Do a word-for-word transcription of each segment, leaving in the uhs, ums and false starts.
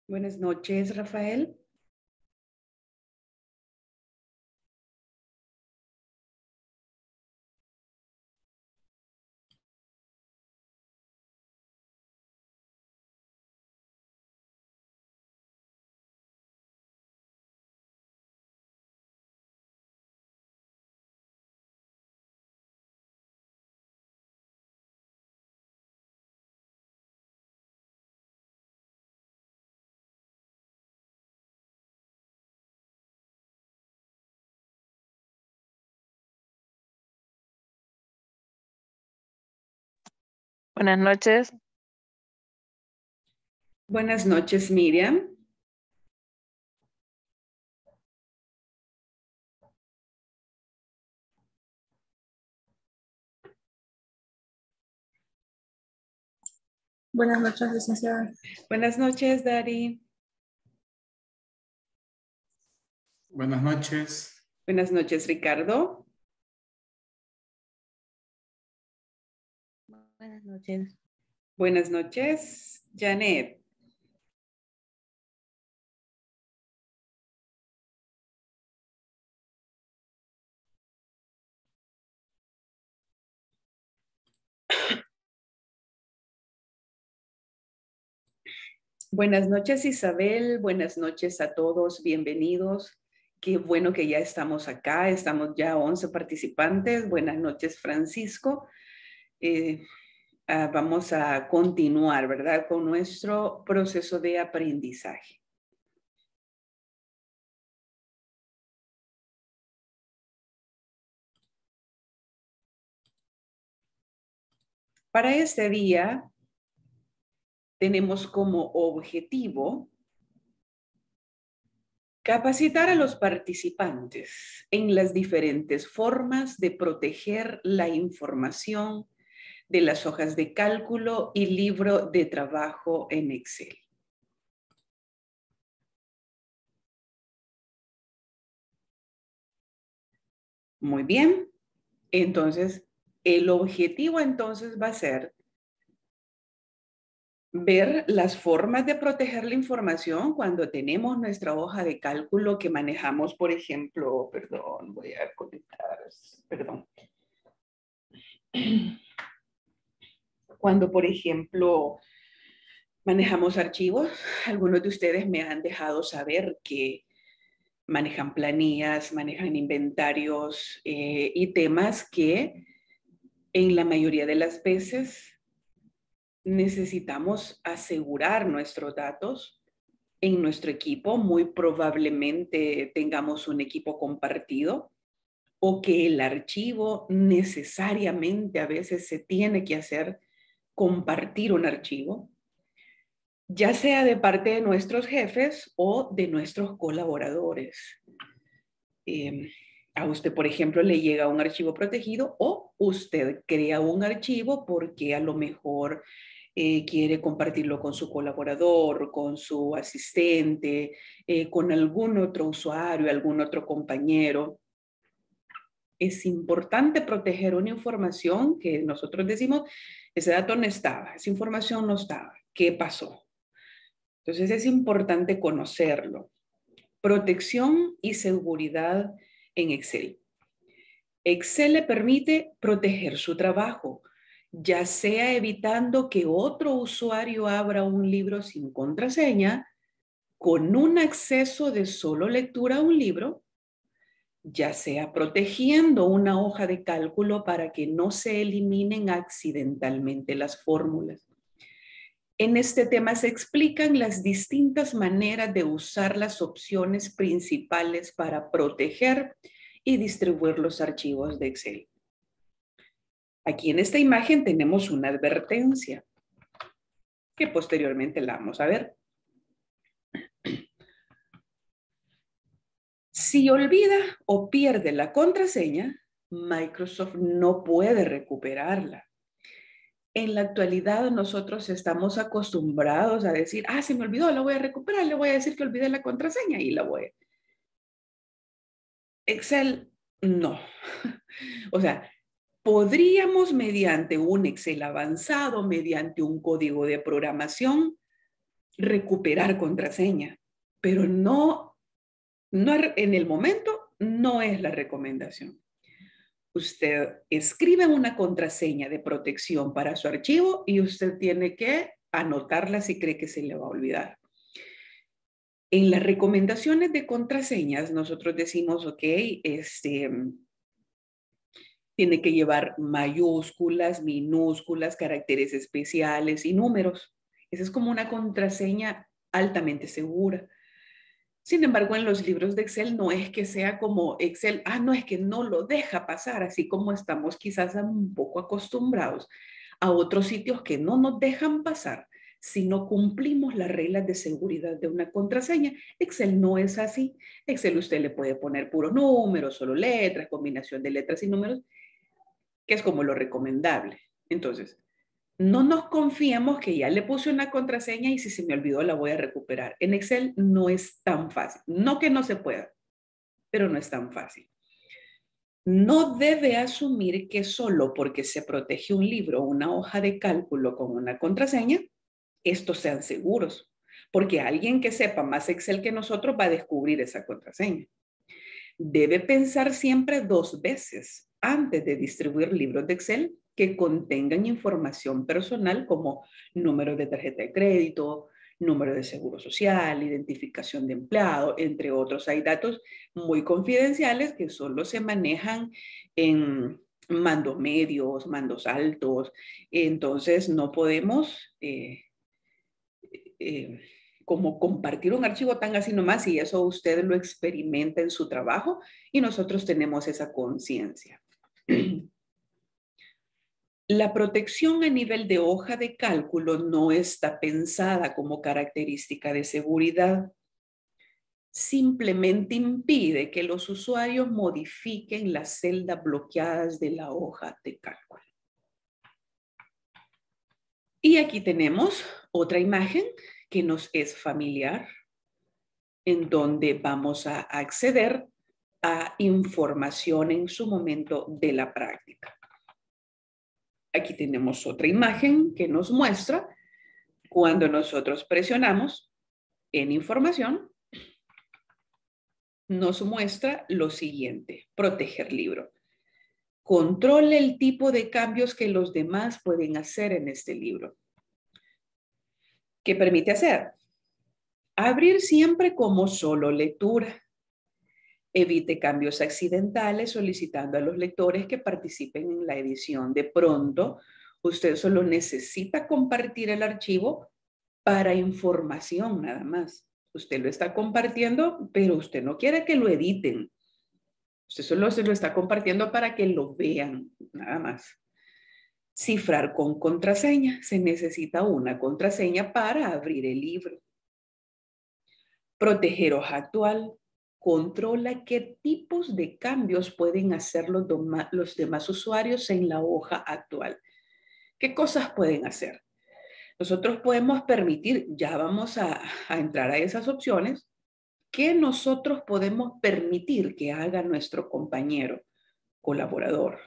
Buenas noches, Rafael. Buenas noches. Buenas noches, Miriam. Buenas noches, licenciada. Buenas noches, Dari. Buenas noches. Buenas noches, Ricardo. Buenas noches. Buenas noches, Janet. Buenas noches, Isabel. Buenas noches a todos. Bienvenidos. Qué bueno que ya estamos acá. Estamos ya once participantes. Buenas noches, Francisco. Eh, ah, vamos a continuar, ¿verdad? Con nuestro proceso de aprendizaje. Para este día tenemos como objetivo capacitar a los participantes en las diferentes formas de proteger la información de las hojas de cálculo y libro de trabajo en Excel. Muy bien. Entonces, el objetivo entonces va a ser ver las formas de proteger la información cuando tenemos nuestra hoja de cálculo que manejamos, por ejemplo, perdón, voy a conectar, perdón. Cuando, por ejemplo, manejamos archivos, algunos de ustedes me han dejado saber que manejan planillas, manejan inventarios eh, y temas que en la mayoría de las veces necesitamos asegurar nuestros datos en nuestro equipo. Muy probablemente tengamos un equipo compartido o que el archivo necesariamente a veces se tiene que hacer compartir un archivo, ya sea de parte de nuestros jefes o de nuestros colaboradores. Eh, a usted, por ejemplo, le llega un archivo protegido o usted crea un archivo porque a lo mejor eh, quiere compartirlo con su colaborador, con su asistente, eh, con algún otro usuario, algún otro compañero. Es importante proteger una información que nosotros decimos, ese dato no estaba, esa información no estaba. ¿Qué pasó? Entonces es importante conocerlo. Protección y seguridad en Excel. Excel le permite proteger su trabajo, ya sea evitando que otro usuario abra un libro sin contraseña, con un acceso de solo lectura a un libro, ya sea protegiendo una hoja de cálculo para que no se eliminen accidentalmente las fórmulas. En este tema se explican las distintas maneras de usar las opciones principales para proteger y distribuir los archivos de Excel. Aquí en esta imagen tenemos una advertencia que posteriormente la vamos a ver. Si olvida o pierde la contraseña, Microsoft no puede recuperarla. En la actualidad nosotros estamos acostumbrados a decir, ah, se me olvidó, la voy a recuperar, le voy a decir que olvidé la contraseña y la voy a... Excel, no. O sea, podríamos mediante un Excel avanzado, mediante un código de programación, recuperar contraseña, pero no, no en el momento no es la recomendación. Usted escribe una contraseña de protección para su archivo y usted tiene que anotarla si cree que se le va a olvidar. En las recomendaciones de contraseñas, nosotros decimos, ok, este, tiene que llevar mayúsculas, minúsculas, caracteres especiales y números. Esa es como una contraseña altamente segura. Sin embargo, en los libros de Excel no es que sea como Excel, ah, no, es que no lo deja pasar, así como estamos quizás un poco acostumbrados a otros sitios que no nos dejan pasar si no cumplimos las reglas de seguridad de una contraseña. Excel no es así. Excel usted le puede poner puros números, solo letras, combinación de letras y números, que es como lo recomendable. Entonces, no nos confiemos que ya le puse una contraseña y si se me olvidó la voy a recuperar. En Excel no es tan fácil. No que no se pueda, pero no es tan fácil. No debe asumir que solo porque se protege un libro o una hoja de cálculo con una contraseña, estos sean seguros. Porque alguien que sepa más Excel que nosotros va a descubrir esa contraseña. Debe pensar siempre dos veces antes de distribuir libros de Excel que contengan información personal como número de tarjeta de crédito, número de seguro social, identificación de empleado, entre otros. Hay datos muy confidenciales que solo se manejan en mandos medios, mandos altos. Entonces no podemos eh, eh, como compartir un archivo tan así nomás y eso usted lo experimenta en su trabajo y nosotros tenemos esa conciencia. La protección a nivel de hoja de cálculo no está pensada como característica de seguridad. Simplemente impide que los usuarios modifiquen las celdas bloqueadas de la hoja de cálculo. Y aquí tenemos otra imagen que nos es familiar, en donde vamos a acceder a información en su momento de la práctica. Aquí tenemos otra imagen que nos muestra cuando nosotros presionamos en información, nos muestra lo siguiente: proteger libro. Controle el tipo de cambios que los demás pueden hacer en este libro. ¿Qué permite hacer? Abrir siempre como solo lectura. Evite cambios accidentales solicitando a los lectores que participen en la edición. De pronto, usted solo necesita compartir el archivo para información nada más. Usted lo está compartiendo, pero usted no quiere que lo editen. Usted solo se lo está compartiendo para que lo vean, nada más. Cifrar con contraseña. Se necesita una contraseña para abrir el libro. Proteger hoja actual. Controla qué tipos de cambios pueden hacer los, los demás usuarios en la hoja actual. ¿Qué cosas pueden hacer? Nosotros podemos permitir, ya vamos a, a entrar a esas opciones, que nosotros podemos permitir que haga nuestro compañero, colaborador.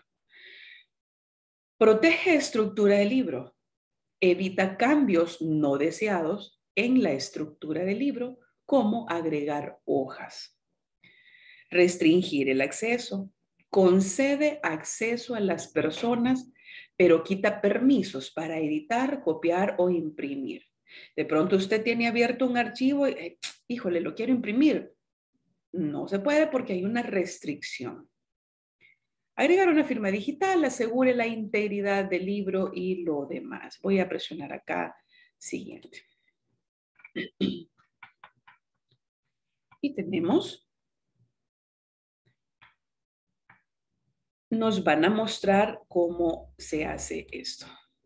Protege estructura del libro. Evita cambios no deseados en la estructura del libro, como agregar hojas. Restringir el acceso. Concede acceso a las personas, pero quita permisos para editar, copiar o imprimir. De pronto usted tiene abierto un archivo y, eh, híjole, lo quiero imprimir. No se puede porque hay una restricción. Agregar una firma digital, asegure la integridad del libro y lo demás. Voy a presionar acá, siguiente. Y tenemos, nos van a mostrar cómo se hace esto.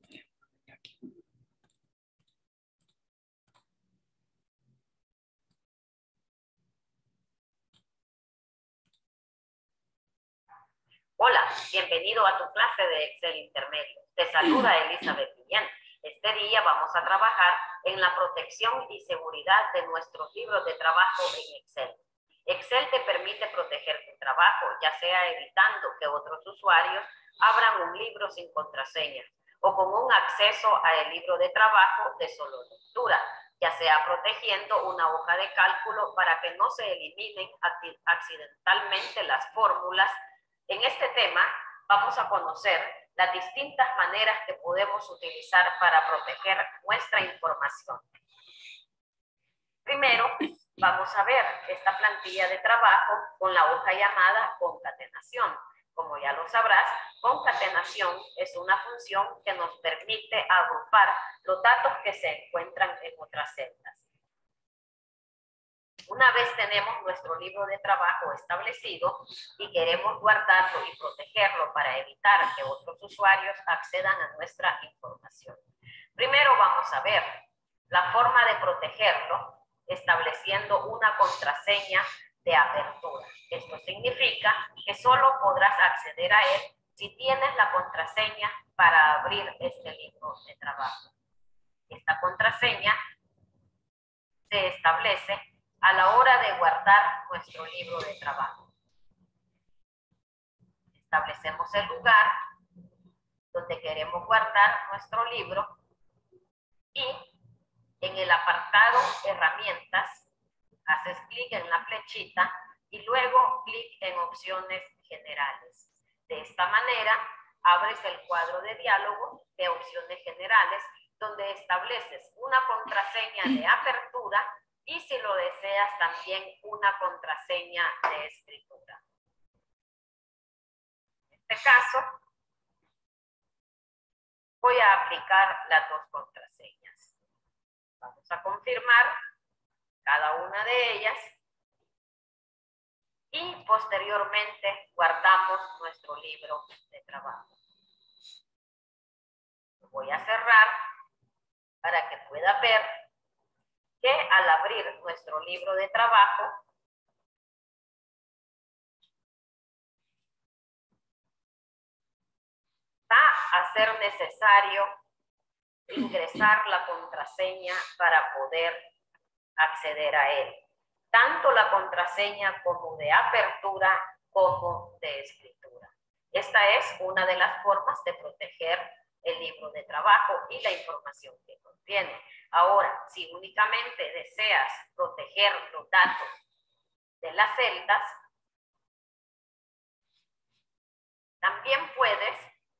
Hola, bienvenido a tu clase de Excel intermedio. Te saluda Elizabeth Guillén. Este día vamos a trabajar en la protección y seguridad de nuestros libros de trabajo en Excel. Excel te permite proteger tu trabajo, ya sea evitando que otros usuarios abran un libro sin contraseña o con un acceso al libro de trabajo de solo lectura, ya sea protegiendo una hoja de cálculo para que no se eliminen accidentalmente las fórmulas. En este tema vamos a conocer las distintas maneras que podemos utilizar para proteger nuestra información. Primero, vamos a ver esta plantilla de trabajo con la hoja llamada concatenación. Como ya lo sabrás, concatenación es una función que nos permite agrupar los datos que se encuentran en otras celdas. Una vez tenemos nuestro libro de trabajo establecido y queremos guardarlo y protegerlo para evitar que otros usuarios accedan a nuestra información. Primero vamos a ver la forma de protegerlo estableciendo una contraseña de apertura. Esto significa que solo podrás acceder a él si tienes la contraseña para abrir este libro de trabajo. Esta contraseña se establece a la hora de guardar nuestro libro de trabajo. Establecemos el lugar donde queremos guardar nuestro libro y en el apartado Herramientas haces clic en la flechita y luego clic en Opciones Generales. De esta manera abres el cuadro de diálogo de Opciones Generales donde estableces una contraseña de apertura y si lo deseas también una contraseña de escritura. En este caso voy a aplicar las dos contraseñas. Vamos a confirmar cada una de ellas y posteriormente guardamos nuestro libro de trabajo. Lo voy a cerrar para que pueda ver que al abrir nuestro libro de trabajo va a ser necesario ingresar la contraseña para poder acceder a él. Tanto la contraseña como de apertura como de escritura. Esta es una de las formas de proteger el libro de trabajo y la información que contiene. Ahora, si únicamente deseas proteger los datos de las celdas, también puedes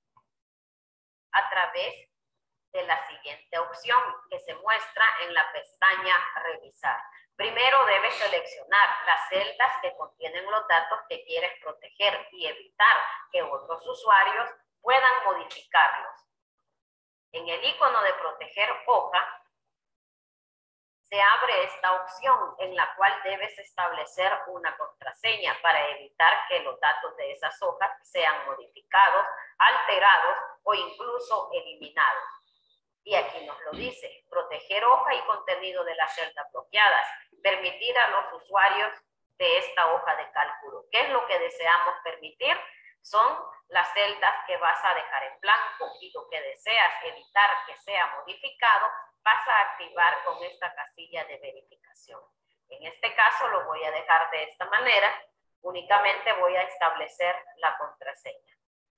a través de la siguiente opción que se muestra en la pestaña Revisar. Primero debes seleccionar las celdas que contienen los datos que quieres proteger y evitar que otros usuarios puedan modificarlos. En el icono de proteger hoja, se abre esta opción en la cual debes establecer una contraseña para evitar que los datos de esas hojas sean modificados, alterados o incluso eliminados. Y aquí nos lo dice, proteger hoja y contenido de las celdas bloqueadas, permitir a los usuarios de esta hoja de cálculo. ¿Qué es lo que deseamos permitir? Son las celdas que vas a dejar en blanco y lo que deseas evitar que sea modificado, vas a activar con esta casilla de verificación. En este caso lo voy a dejar de esta manera, únicamente voy a establecer la contraseña.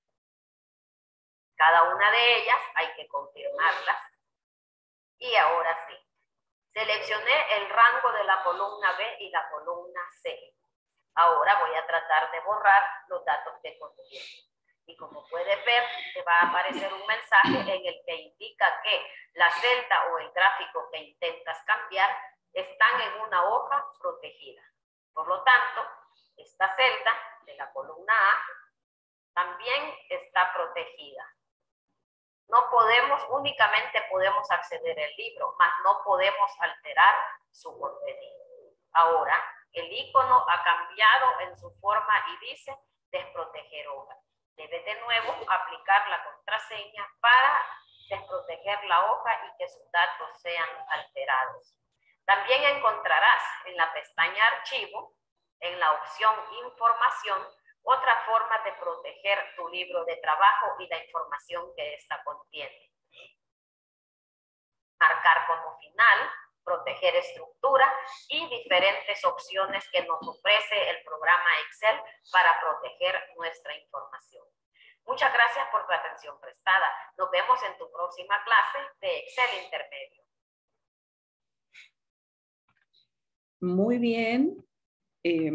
Cada una de ellas hay que confirmarlas. Y ahora sí, seleccioné el rango de la columna B y la columna C. Ahora voy a tratar de borrar los datos que contiene. Y como puedes ver, te va a aparecer un mensaje en el que indica que la celda o el gráfico que intentas cambiar están en una hoja protegida. Por lo tanto, esta celda de la columna A también está protegida. No podemos, únicamente podemos acceder al libro, mas no podemos alterar su contenido. Ahora, el icono ha cambiado en su forma y dice desproteger hoja. Debes de nuevo aplicar la contraseña para desproteger la hoja y que sus datos sean alterados. También encontrarás en la pestaña Archivo, en la opción Información, otra forma de proteger tu libro de trabajo y la información que ésta contiene. Marcar como final, proteger estructura y diferentes opciones que nos ofrece el programa Excel para proteger nuestra información. Muchas gracias por tu atención prestada. Nos vemos en tu próxima clase de Excel Intermedio. muy bien eh,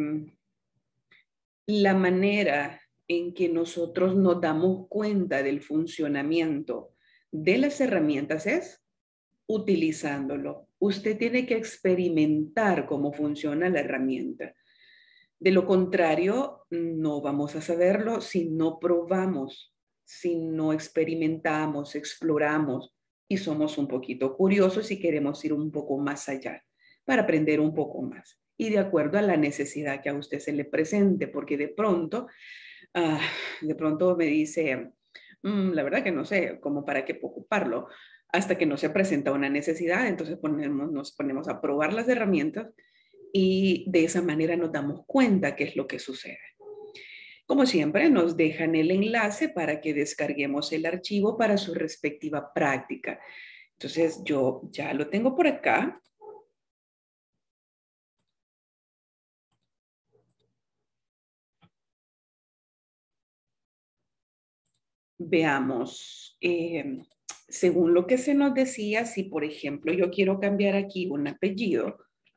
la manera en que nosotros nos damos cuenta del funcionamiento de las herramientas es utilizándolo. Usted tiene que experimentar cómo funciona la herramienta. De lo contrario, no vamos a saberlo si no probamos, si no experimentamos, exploramos y somos un poquito curiosos y queremos ir un poco más allá para aprender un poco más. Y de acuerdo a la necesidad que a usted se le presente, porque de pronto, uh, de pronto me dice, mmm, la verdad que no sé, como para qué ocuparlo, hasta que no se presenta una necesidad, entonces ponemos, nos ponemos a probar las herramientas y de esa manera nos damos cuenta qué es lo que sucede. Como siempre, nos dejan el enlace para que descarguemos el archivo para su respectiva práctica. Entonces, yo ya lo tengo por acá. Veamos, eh, según lo que se nos decía, si por ejemplo yo quiero cambiar aquí un apellido,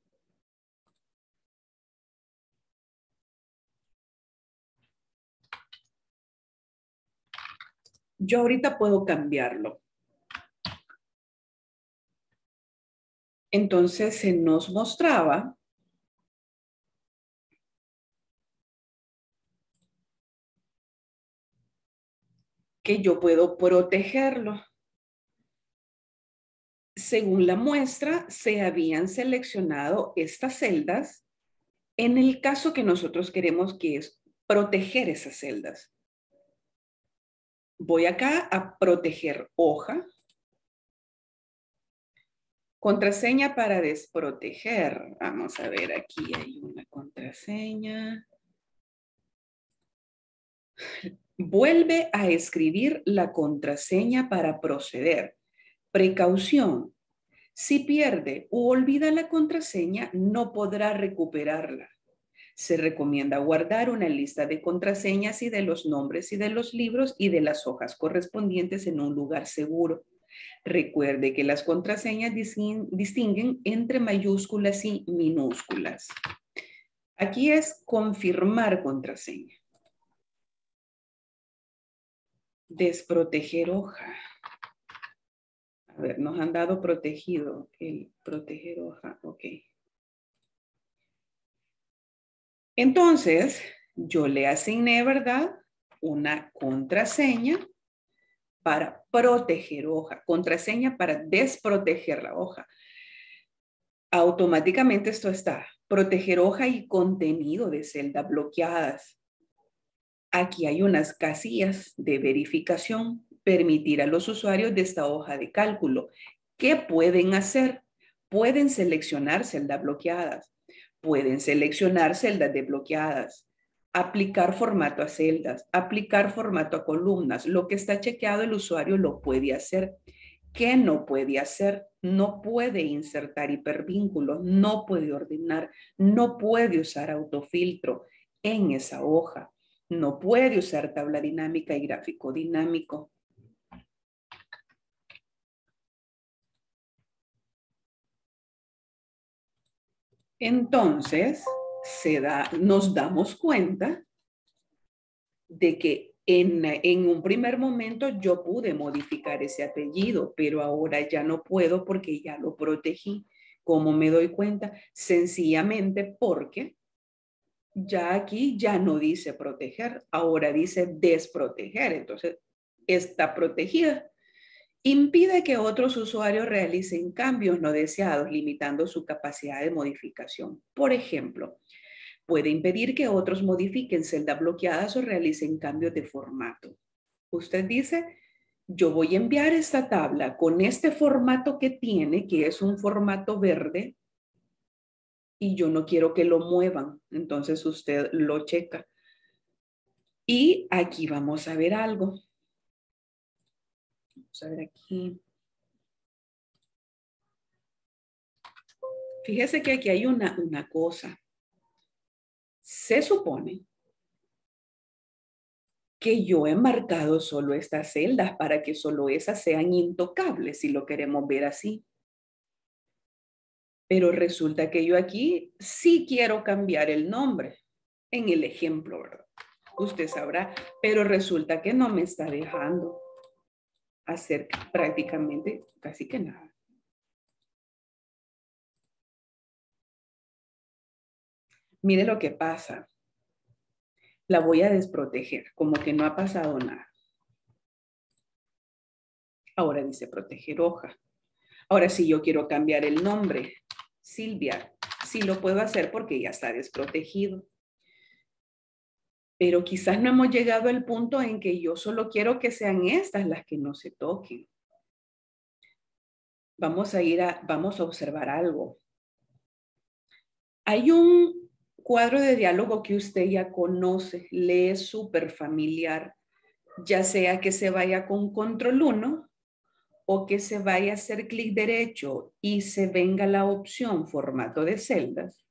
yo ahorita puedo cambiarlo. Entonces se nos mostraba que yo puedo protegerlo. Según la muestra, se habían seleccionado estas celdas en el caso que nosotros queremos, que es proteger esas celdas. Voy acá a proteger hoja. Contraseña para desproteger. Vamos a ver, aquí hay una contraseña. Vuelve a escribir la contraseña para proceder. Precaución. Si pierde o olvida la contraseña, no podrá recuperarla. Se recomienda guardar una lista de contraseñas y de los nombres y de los libros y de las hojas correspondientes en un lugar seguro. Recuerde que las contraseñas distinguen entre mayúsculas y minúsculas. Aquí es confirmar contraseña. Desproteger hoja. A ver, nos han dado protegido. El proteger hoja, ok. Entonces, yo le asigné, ¿verdad? Una contraseña para proteger hoja. Contraseña para desproteger la hoja. Automáticamente esto está. Proteger hoja y contenido de celdas bloqueadas. Aquí hay unas casillas de verificación. Permitir a los usuarios de esta hoja de cálculo. ¿Qué pueden hacer? Pueden seleccionar celdas bloqueadas. Pueden seleccionar celdas desbloqueadas. Aplicar formato a celdas. Aplicar formato a columnas. Lo que está chequeado el usuario lo puede hacer. ¿Qué no puede hacer? No puede insertar hipervínculos. No puede ordenar. No puede usar autofiltro en esa hoja. No puede usar tabla dinámica y gráfico dinámico. Entonces, se da, nos damos cuenta de que en, en un primer momento yo pude modificar ese apellido, pero ahora ya no puedo porque ya lo protegí. ¿Cómo me doy cuenta? Sencillamente porque ya aquí ya no dice proteger, ahora dice desproteger. Entonces, está protegida. Impide que otros usuarios realicen cambios no deseados, limitando su capacidad de modificación. Por ejemplo, puede impedir que otros modifiquen celdas bloqueadas o realicen cambios de formato. Usted dice, yo voy a enviar esta tabla con este formato que tiene, que es un formato verde, y yo no quiero que lo muevan. Entonces usted lo checa. Y aquí vamos a ver algo. Vamos a ver aquí. Fíjese que aquí hay una, una cosa. Se supone que yo he marcado solo estas celdas para que solo esas sean intocables, si lo queremos ver así. Pero resulta que yo aquí sí quiero cambiar el nombre. En el ejemplo, ¿verdad? Usted sabrá, pero resulta que no me está dejando hacer prácticamente casi que nada. Mire lo que pasa. La voy a desproteger, como que no ha pasado nada. Ahora dice proteger hoja. Ahora si yo quiero cambiar el nombre, Silvia, sí lo puedo hacer porque ya está desprotegido. Pero quizás no hemos llegado al punto en que yo solo quiero que sean estas las que no se toquen. Vamos a ir a, vamos a observar algo. Hay un cuadro de diálogo que usted ya conoce, le es súper familiar, ya sea que se vaya con control uno o que se vaya a hacer clic derecho y se venga la opción formato de celdas.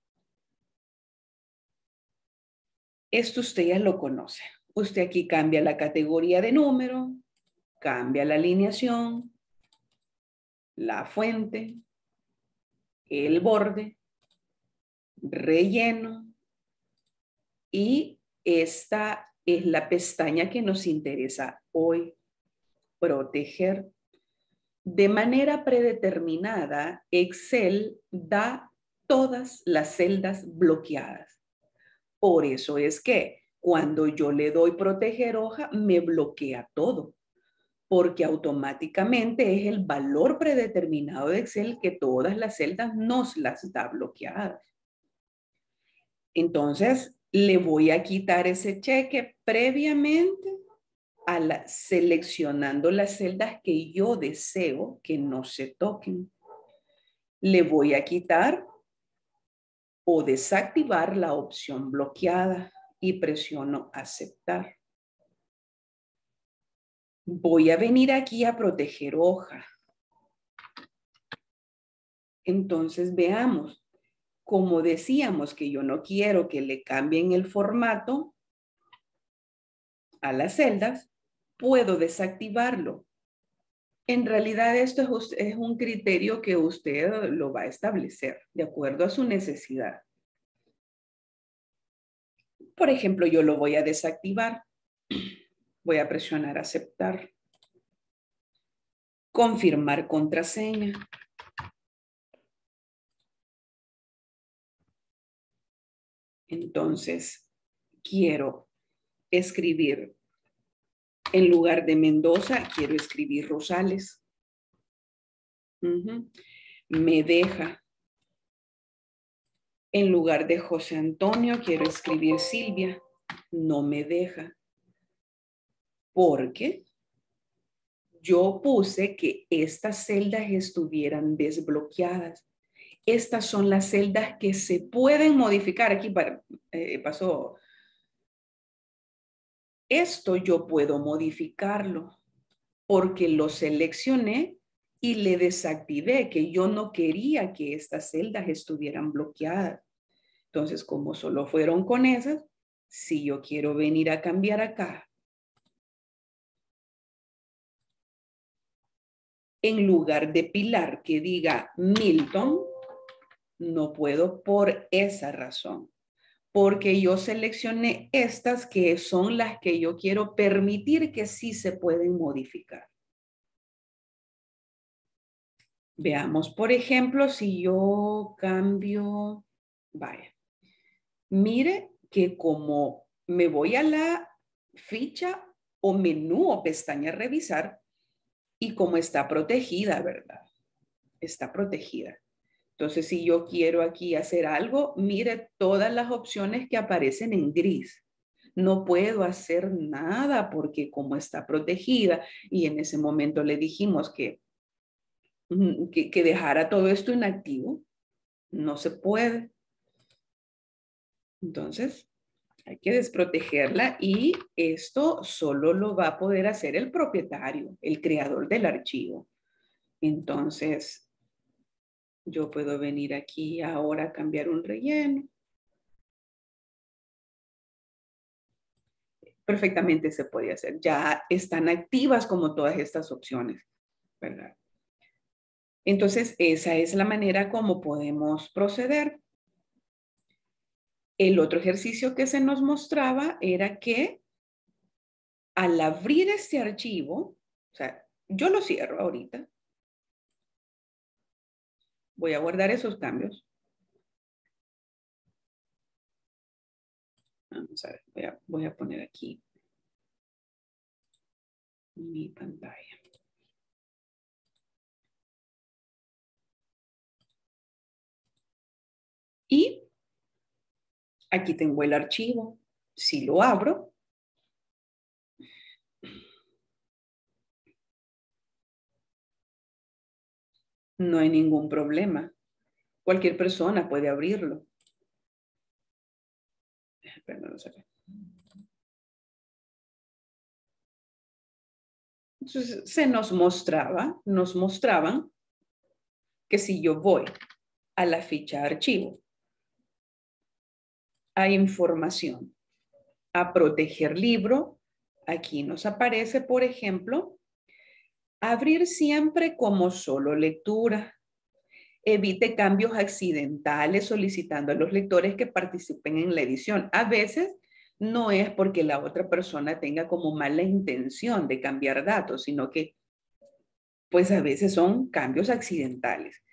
Esto usted ya lo conoce. Usted aquí cambia la categoría de número, cambia la alineación, la fuente, el borde, relleno y esta es la pestaña que nos interesa hoy, proteger. De manera predeterminada, Excel da todas las celdas bloqueadas. Por eso es que cuando yo le doy proteger hoja, me bloquea todo, porque automáticamente es el valor predeterminado de Excel que todas las celdas nos las da bloqueadas. Entonces, le voy a quitar ese cheque previamente a la, seleccionando las celdas que yo deseo que no se toquen. Le voy a quitar o desactivar la opción bloqueada y presiono aceptar. Voy a venir aquí a proteger hoja. Entonces veamos. Como decíamos que yo no quiero que le cambien el formato a las celdas, puedo desactivarlo. En realidad esto es, es un criterio que usted lo va a establecer de acuerdo a su necesidad. Por ejemplo, yo lo voy a desactivar. Voy a presionar aceptar. Confirmar contraseña. Entonces, quiero escribir, en lugar de Mendoza, quiero escribir Rosales. Uh-huh. Me deja. En lugar de José Antonio, quiero escribir Silvia. No me deja. Porque yo puse que estas celdas estuvieran desbloqueadas. Estas son las celdas que se pueden modificar. Aquí para, eh, pasó. Esto yo puedo modificarlo porque lo seleccioné y le desactivé que yo no quería que estas celdas estuvieran bloqueadas. Entonces, como solo fueron con esas, si yo quiero venir a cambiar acá, en lugar de Pilar que diga Milton, no puedo por esa razón. Porque yo seleccioné estas que son las que yo quiero permitir que sí se pueden modificar. Veamos, por ejemplo, si yo cambio, vaya, mire que como me voy a la ficha o menú o pestaña revisar y como está protegida, ¿verdad? Está protegida. Entonces, si yo quiero aquí hacer algo, mire todas las opciones que aparecen en gris. No puedo hacer nada porque como está protegida y en ese momento le dijimos que, que, que dejara todo esto inactivo, no se puede. Entonces, hay que desprotegerla y esto solo lo va a poder hacer el propietario, el creador del archivo. Entonces, yo puedo venir aquí ahora a cambiar un relleno. Perfectamente se puede hacer. Ya están activas como todas estas opciones, ¿verdad? Entonces, esa es la manera como podemos proceder. El otro ejercicio que se nos mostraba era que al abrir este archivo, o sea, yo lo cierro ahorita. Voy a guardar esos cambios. Vamos a ver, voy a, voy a poner aquí mi pantalla. Y aquí tengo el archivo. Si lo abro, no hay ningún problema. Cualquier persona puede abrirlo. Perdón, entonces se nos mostraba, nos mostraban que si yo voy a la ficha archivo, a información, a proteger libro, aquí nos aparece, por ejemplo, abrir siempre como solo lectura. Evite cambios accidentales solicitando a los lectores que participen en la edición. A veces no es porque la otra persona tenga como mala intención de cambiar datos, sino que pues a veces son cambios accidentales.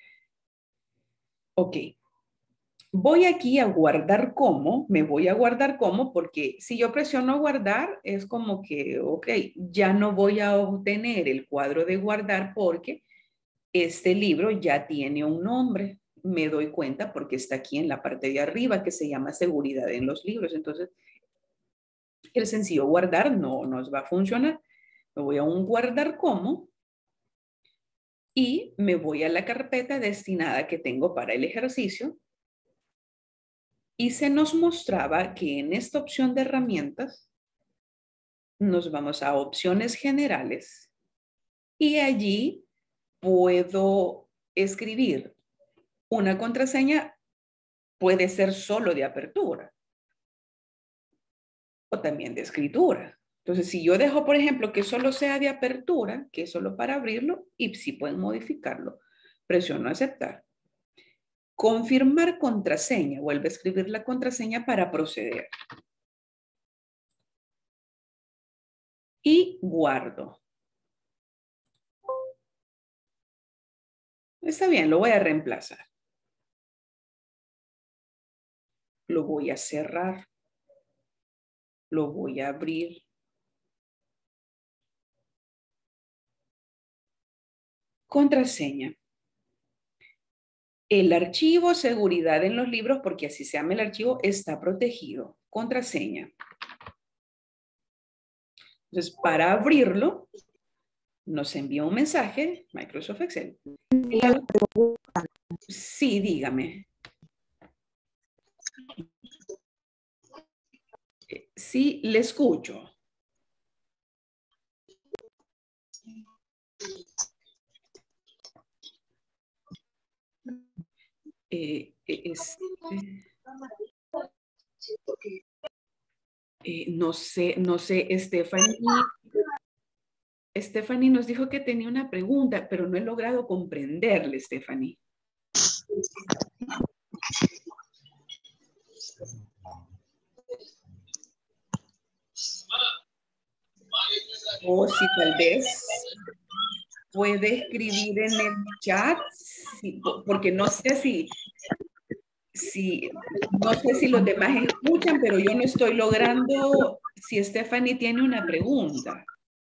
Ok. Voy aquí a guardar como, me voy a guardar como, porque si yo presiono guardar es como que, ok, ya no voy a obtener el cuadro de guardar porque este libro ya tiene un nombre. Me doy cuenta porque está aquí en la parte de arriba que se llama seguridad en los libros. Entonces, el sencillo guardar no nos va a funcionar. Me voy a un guardar como y me voy a la carpeta destinada que tengo para el ejercicio. Y se nos mostraba que en esta opción de herramientas nos vamos a opciones generales y allí puedo escribir una contraseña. Puede ser solo de apertura o también de escritura. Entonces, si yo dejo, por ejemplo, que solo sea de apertura, que es solo para abrirlo, y si pueden modificarlo, presiono aceptar. Confirmar contraseña. Vuelve a escribir la contraseña para proceder. Y guardo. Está bien, lo voy a reemplazar. Lo voy a cerrar. Lo voy a abrir. Contraseña. El archivo seguridad en los libros, porque así se llama el archivo, está protegido. Contraseña. Entonces, para abrirlo, nos envía un mensaje, Microsoft Excel. Sí, dígame. Sí, le escucho. Eh, es, eh, no sé, no sé, Stephanie. Stephanie nos dijo que tenía una pregunta, pero no he logrado comprenderle, Stephanie. O si tal vez puede escribir en el chat, sí, porque no sé si, si, no sé si los demás escuchan, pero yo no estoy logrando si Stephanie tiene una pregunta.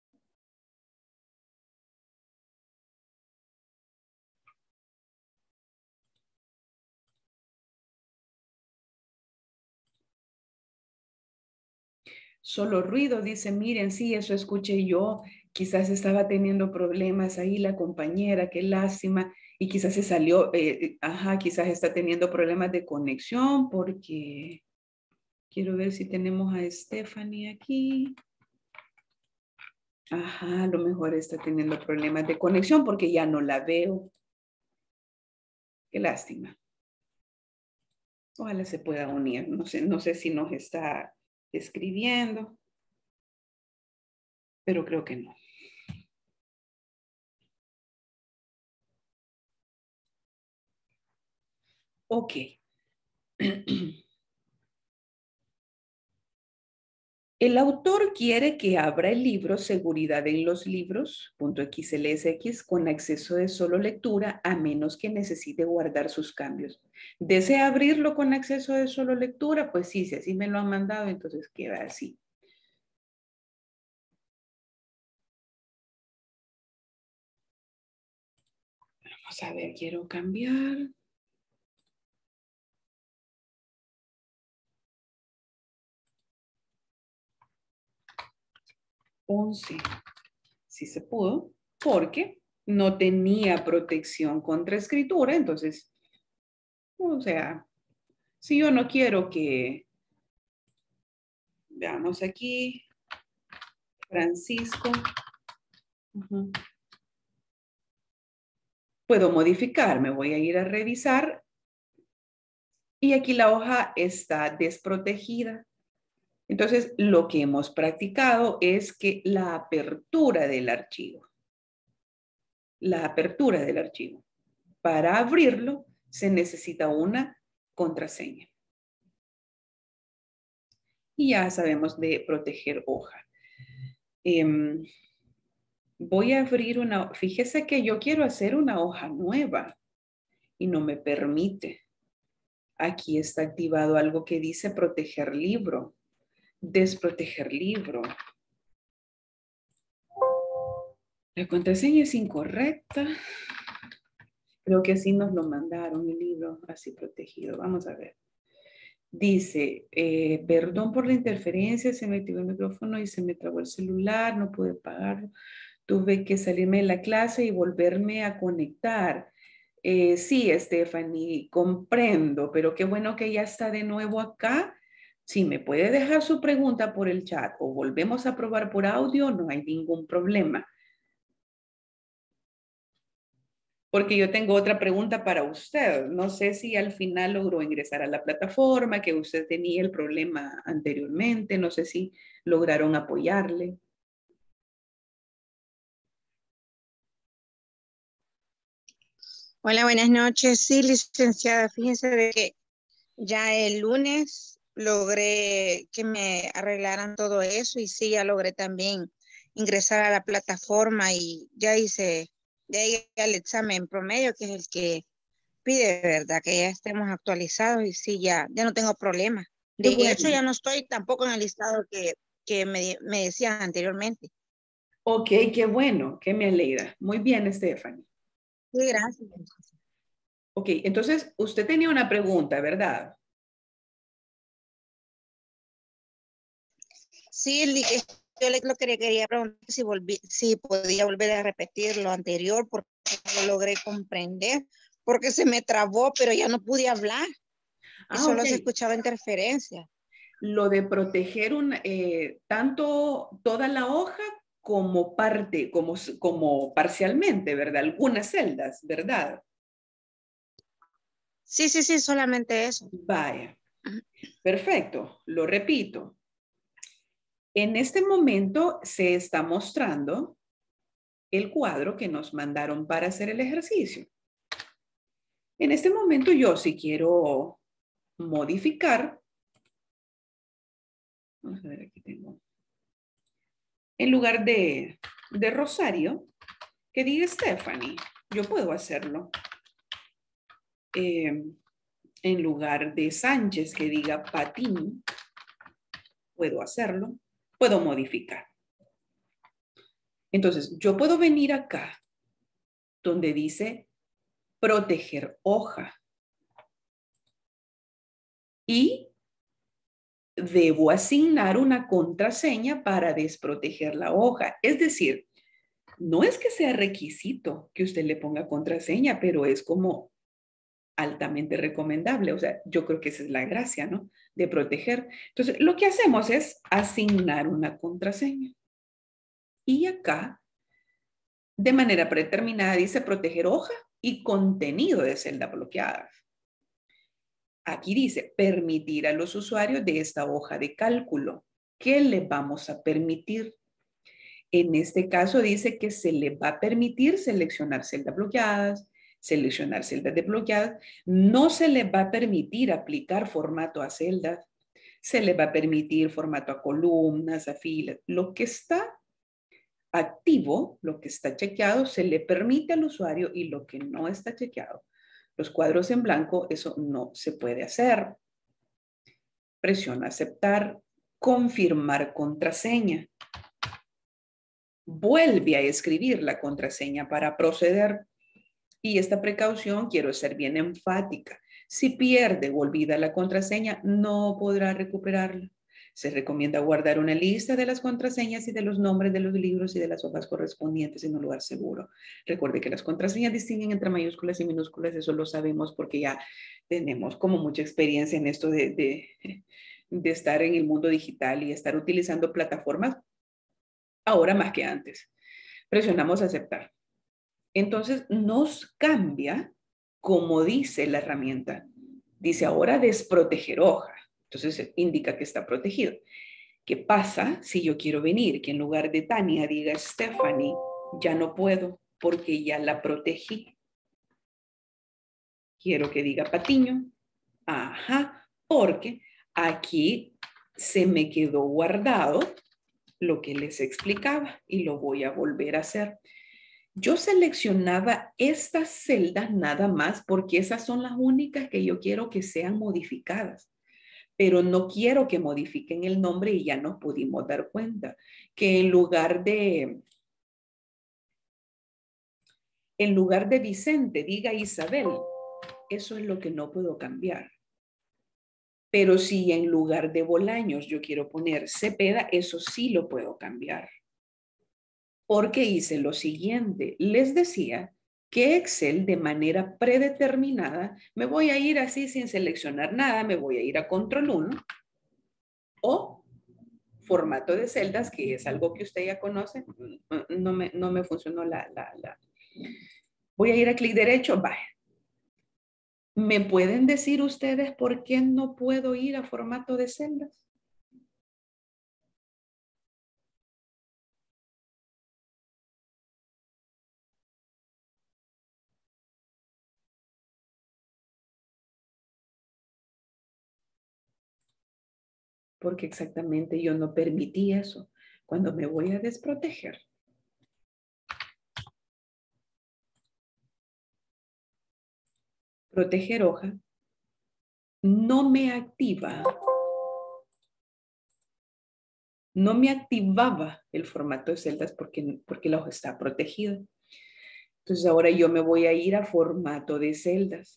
Solo ruido, dice, miren, sí, eso escuché yo, quizás estaba teniendo problemas ahí la compañera, qué lástima, y quizás se salió, eh, ajá, quizás está teniendo problemas de conexión porque quiero ver si tenemos a Stephanie aquí. Ajá, a lo mejor está teniendo problemas de conexión porque ya no la veo. Qué lástima. Ojalá se pueda unir, no sé, no sé si nos está escribiendo, pero creo que no. Ok. El autor quiere que abra el libro Seguridad en los libros, .xlsx, con acceso de solo lectura, a menos que necesite guardar sus cambios. ¿Desea abrirlo con acceso de solo lectura? Pues sí, si así me lo han mandado, entonces queda así. Vamos a ver, quiero cambiar. once. Sí se pudo, porque no tenía protección contra escritura, entonces, o sea, si yo no quiero que, veamos aquí, Francisco, uh-huh. Puedo modificar, me voy a ir a revisar y aquí la hoja está desprotegida. Entonces, lo que hemos practicado es que la apertura del archivo, la apertura del archivo, para abrirlo se necesita una contraseña. Y ya sabemos de proteger hoja. Eh, voy a abrir una, fíjese que yo quiero hacer una hoja nueva y no me permite. Aquí está activado algo que dice proteger libro, desproteger libro. La contraseña es incorrecta. Creo que así nos lo mandaron el libro, así protegido. Vamos a ver. Dice, eh, perdón por la interferencia, se me activó el micrófono y se me trabó el celular, no pude pagarlo. Tuve que salirme de la clase y volverme a conectar. Eh, sí, Stephanie, comprendo, pero qué bueno que ya está de nuevo acá. Si me puede dejar su pregunta por el chat o volvemos a probar por audio, no hay ningún problema. Porque yo tengo otra pregunta para usted. No sé si al final logró ingresar a la plataforma, que usted tenía el problema anteriormente. No sé si lograron apoyarle. Hola, buenas noches. Sí, licenciada, fíjense de que ya el lunes logré que me arreglaran todo eso y sí, ya logré también ingresar a la plataforma y ya hice de ahí el examen promedio, que es el que pide, ¿verdad? Que ya estemos actualizados y sí, ya, ya no tengo problema. De Qué bueno. hecho, ya no estoy tampoco en el listado que, que me, me decían anteriormente. Ok, qué bueno, que me alegra. Muy bien, Stephanie. Sí, gracias. Ok, entonces usted tenía una pregunta, ¿verdad? Sí, yo le lo que quería preguntar si, volví, si podía volver a repetir lo anterior porque no lo logré comprender, porque se me trabó, pero ya no pude hablar y Ah, solo okay. Se escuchaba interferencia. Lo de proteger un, eh, tanto toda la hoja como parte, como, como parcialmente, ¿verdad? Algunas celdas, ¿verdad? Sí, sí, sí, solamente eso. Vaya. Perfecto, lo repito. En este momento se está mostrando el cuadro que nos mandaron para hacer el ejercicio. En este momento yo si quiero modificar, vamos a ver, aquí tengo, en lugar de, de Rosario, que diga Stephanie, yo puedo hacerlo. Eh, en lugar de Sánchez, que diga Patín, puedo hacerlo, puedo modificar. Entonces, yo puedo venir acá, donde dice proteger hoja. Y debo asignar una contraseña para desproteger la hoja. Es decir, no es que sea requisito que usted le ponga contraseña, pero es como altamente recomendable. O sea, yo creo que esa es la gracia, ¿no? De proteger. Entonces, lo que hacemos es asignar una contraseña. Y acá, de manera predeterminada, dice proteger hoja y contenido de celda bloqueada. Aquí dice permitir a los usuarios de esta hoja de cálculo. ¿Qué le vamos a permitir? En este caso dice que se le va a permitir seleccionar celdas bloqueadas, seleccionar celdas desbloqueadas. No se les va a permitir aplicar formato a celdas. Se les va a permitir formato a columnas, a filas. Lo que está activo, lo que está chequeado, se le permite al usuario, y lo que no está chequeado, los cuadros en blanco, eso no se puede hacer. Presiona aceptar, confirmar contraseña. Vuelve a escribir la contraseña para proceder. Y esta precaución quiero ser bien enfática. Si pierde o olvida la contraseña, no podrá recuperarla. Se recomienda guardar una lista de las contraseñas y de los nombres de los libros y de las hojas correspondientes en un lugar seguro. Recuerde que las contraseñas distinguen entre mayúsculas y minúsculas, eso lo sabemos porque ya tenemos como mucha experiencia en esto de, de, de estar en el mundo digital y estar utilizando plataformas ahora más que antes. Presionamos aceptar. Entonces nos cambia como dice la herramienta. Dice ahora desproteger hoja. Entonces indica que está protegido. ¿Qué pasa si yo quiero venir? Que en lugar de Tania diga Stephanie, ya no puedo porque ya la protegí. Quiero que diga Patiño. Ajá, porque aquí se me quedó guardado lo que les explicaba y lo voy a volver a hacer. Yo seleccionaba estas celdas nada más porque esas son las únicas que yo quiero que sean modificadas. Pero no quiero que modifiquen el nombre y ya nos pudimos dar cuenta que en lugar de, en lugar de Vicente diga Isabel, eso es lo que no puedo cambiar. Pero si en lugar de Bolaños yo quiero poner Cepeda, eso sí lo puedo cambiar. Porque hice lo siguiente, les decía que Excel de manera predeterminada, me voy a ir así sin seleccionar nada, me voy a ir a control uno o formato de celdas, que es algo que usted ya conoce, no me, no me funcionó la, la, la. Voy a ir a clic derecho, vaya. ¿Me pueden decir ustedes por qué no puedo ir a formato de celdas? Porque exactamente yo no permití eso. Cuando me voy a desproteger, proteger hoja, no me activa, no me activaba el formato de celdas porque, porque la hoja está protegida. Entonces ahora yo me voy a ir a formato de celdas.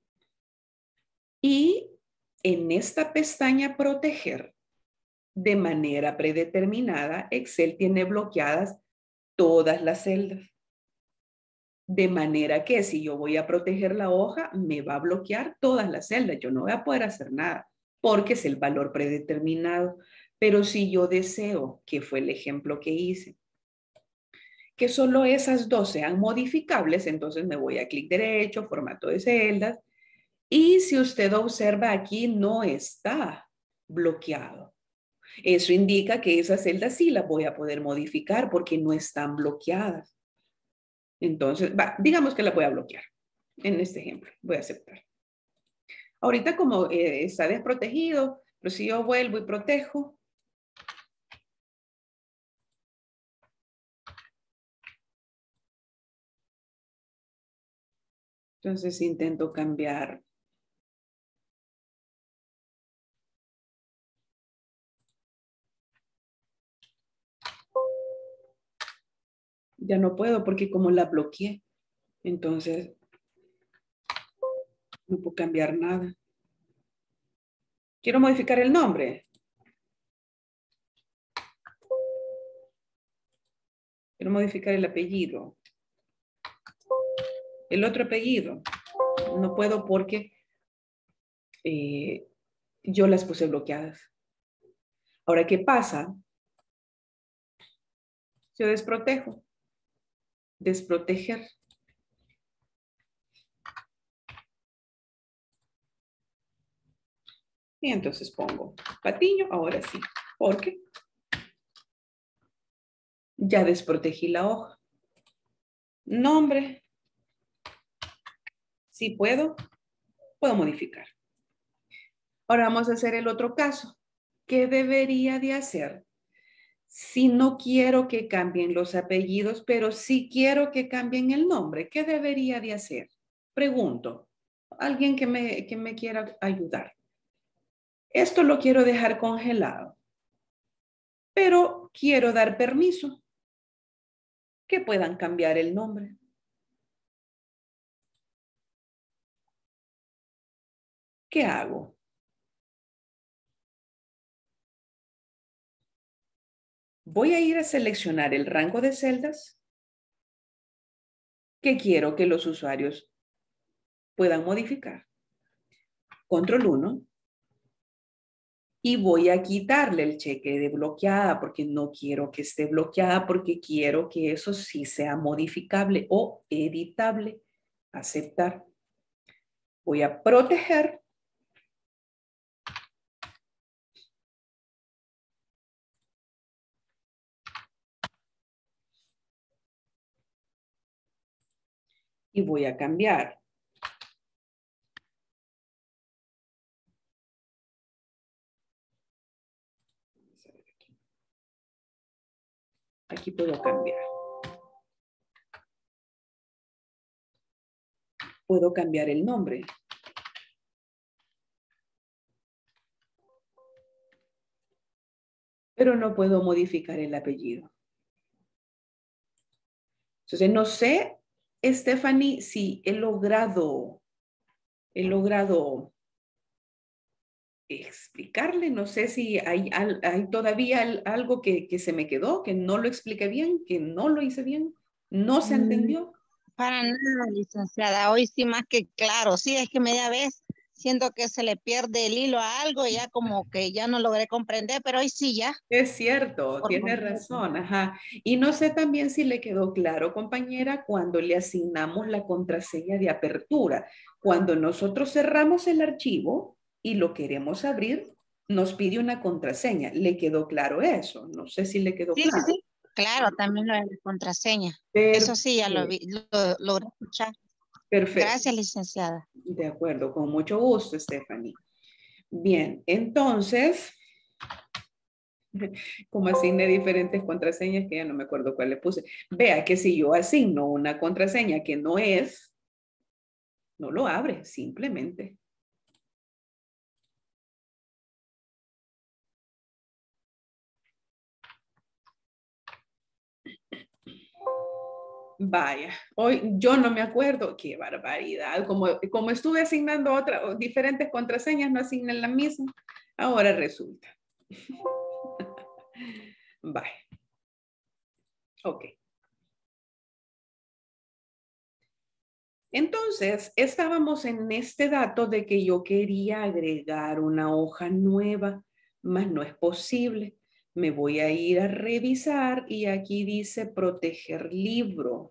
Y en esta pestaña proteger, de manera predeterminada, Excel tiene bloqueadas todas las celdas. De manera que si yo voy a proteger la hoja, me va a bloquear todas las celdas. Yo no voy a poder hacer nada porque es el valor predeterminado. Pero si yo deseo, que fue el ejemplo que hice, que solo esas dos sean modificables, entonces me voy a clic derecho, formato de celdas. Y si usted observa aquí, no está bloqueado. Eso indica que esas celdas sí las voy a poder modificar porque no están bloqueadas. Entonces, va, digamos que las voy a bloquear. En este ejemplo, voy a aceptar. Ahorita como eh, está desprotegido, pero si yo vuelvo y protejo, entonces intento cambiar. Ya no puedo porque como la bloqueé, entonces no puedo cambiar nada. Quiero modificar el nombre. Quiero modificar el apellido. El otro apellido. No puedo porque eh, yo las puse bloqueadas. Ahora, ¿qué pasa? Yo desprotejo. Desproteger. Y entonces pongo Patiño, ahora sí, porque ya desprotegí la hoja. Nombre. Si puedo, puedo modificar. Ahora vamos a hacer el otro caso. ¿Qué debería de hacer si no quiero que cambien los apellidos, pero sí quiero que cambien el nombre? ¿Qué debería de hacer? Pregunto. Alguien que me, que me quiera ayudar. Esto lo quiero dejar congelado, pero quiero dar permiso que puedan cambiar el nombre. ¿Qué hago? Voy a ir a seleccionar el rango de celdas que quiero que los usuarios puedan modificar. Control uno. Y voy a quitarle el cheque de bloqueada porque no quiero que esté bloqueada porque quiero que eso sí sea modificable o editable. Aceptar. Voy a proteger. Y voy a cambiar. Aquí puedo cambiar. Puedo cambiar el nombre. Pero no puedo modificar el apellido. Entonces, no sé, Stephanie, si he logrado, he logrado explicarle, no sé si hay, hay todavía algo que, que se me quedó, que no lo expliqué bien, que no lo hice bien, no se entendió. Para nada, licenciada, hoy sí más que claro, sí, es que media vez siento que se le pierde el hilo a algo, ya como que ya no logré comprender, pero hoy sí ya. Es cierto, Por tiene completo. razón, ajá. Y no sé también si le quedó claro, compañera, cuando le asignamos la contraseña de apertura. Cuando nosotros cerramos el archivo y lo queremos abrir, nos pide una contraseña. ¿Le quedó claro eso? No sé si le quedó Sí, claro. sí, sí, claro, también lo de la contraseña. Perfecto. Eso sí, ya lo vi, lo logré escuchar. Perfecto. Gracias, licenciada. De acuerdo, con mucho gusto, Stephanie. Bien, entonces, como asigné diferentes contraseñas que ya no me acuerdo cuál le puse. Vea que si yo asigno una contraseña que no es, no lo abre, simplemente. Vaya, hoy yo no me acuerdo, qué barbaridad, como, como estuve asignando otra, diferentes contraseñas, no asignan la misma, ahora resulta. Vaya, ok. Entonces, estábamos en este dato de que yo quería agregar una hoja nueva, mas no es posible. Me voy a ir a revisar y aquí dice proteger libro.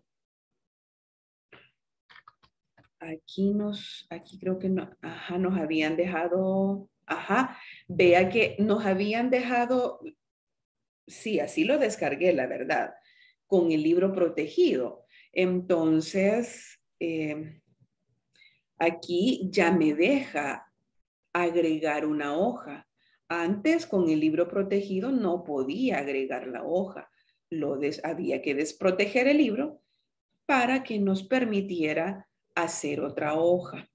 Aquí nos, aquí creo que no, ajá, nos habían dejado, ajá, vea que nos habían dejado, sí, así lo descargué, la verdad, con el libro protegido. Entonces, eh, aquí ya me deja agregar una hoja. Antes con el libro protegido no podía agregar la hoja. Lo des, había que desproteger el libro para que nos permitiera hacer otra hoja.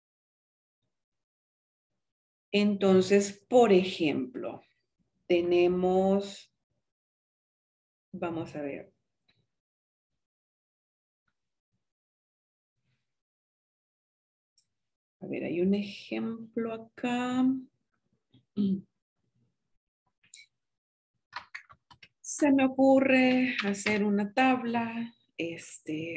Entonces, por ejemplo, tenemos, vamos a ver. A ver, hay un ejemplo acá. Se me ocurre hacer una tabla, este,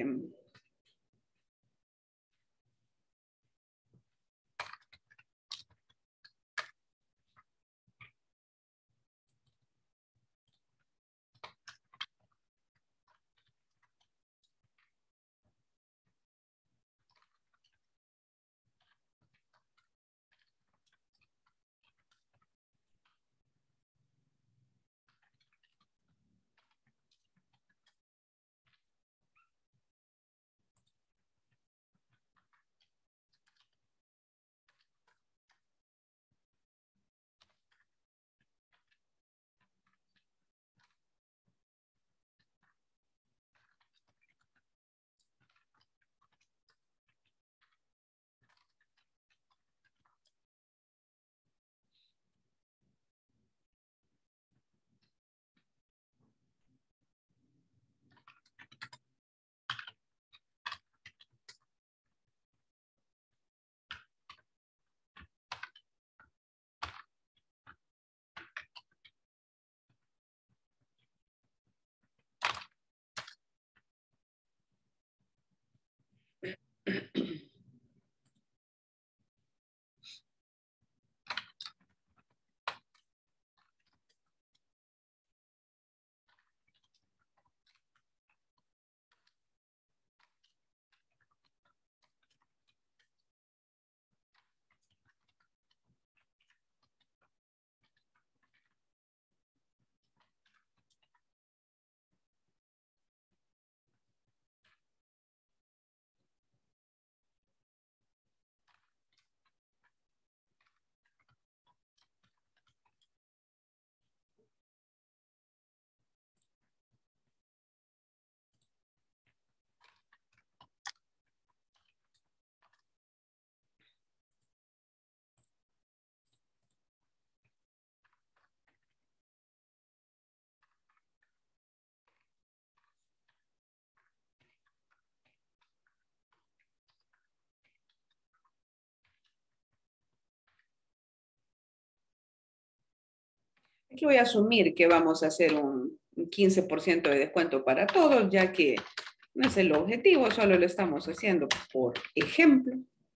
Aquí voy a asumir que vamos a hacer un quince por ciento de descuento para todos, ya que no es el objetivo, solo lo estamos haciendo por ejemplo.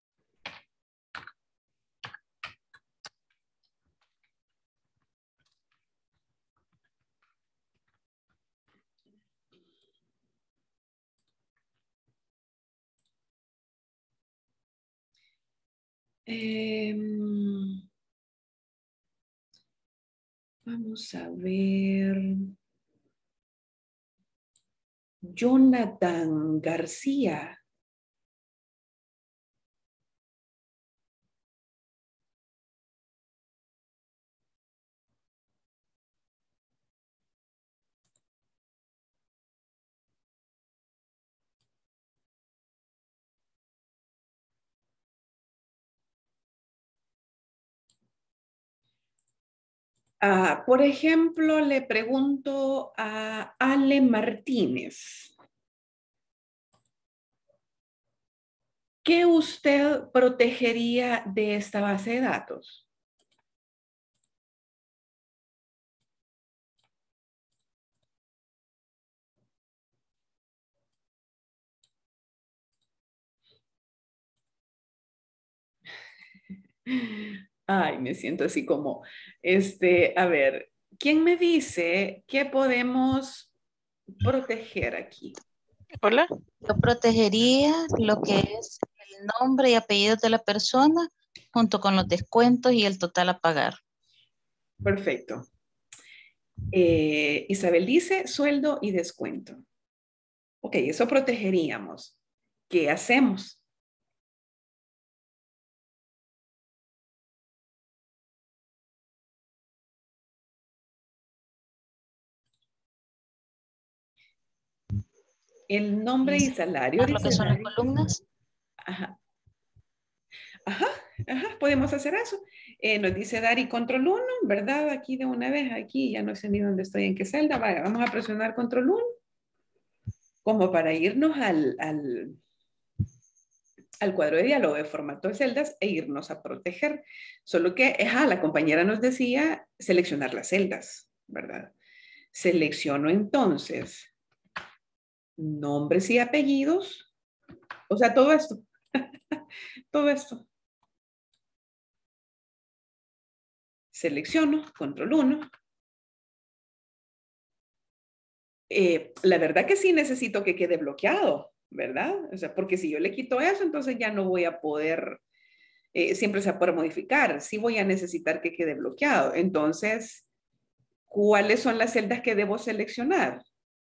Eh, vamos a ver. Jonathan García. Ah, por ejemplo, le pregunto a Ale Martínez. ¿Qué usted protegería de esta base de datos? Ay, me siento así como, este, a ver, ¿quién me dice qué podemos proteger aquí? Hola. Yo protegería lo que es el nombre y apellido de la persona junto con los descuentos y el total a pagar. Perfecto. Eh, Isabel dice sueldo y descuento. Ok, eso protegeríamos. ¿Qué hacemos? El nombre y salario, Lo que dice son las Dari. columnas. Ajá. Ajá, ajá, podemos hacer eso. Eh, nos dice Dari control uno, ¿verdad? Aquí de una vez, aquí ya no sé ni dónde estoy, en qué celda. Vaya, vamos a presionar control uno como para irnos al, al, al cuadro de diálogo de formato de celdas e irnos a proteger. Solo que, ajá, la compañera nos decía seleccionar las celdas, ¿verdad? Selecciono entonces nombres y apellidos, o sea, todo esto, todo esto. Selecciono, control uno. Eh, la verdad que sí necesito que quede bloqueado, ¿verdad? O sea, porque si yo le quito eso, entonces ya no voy a poder, eh, siempre se puede modificar, sí voy a necesitar que quede bloqueado. Entonces, ¿cuáles son las celdas que debo seleccionar?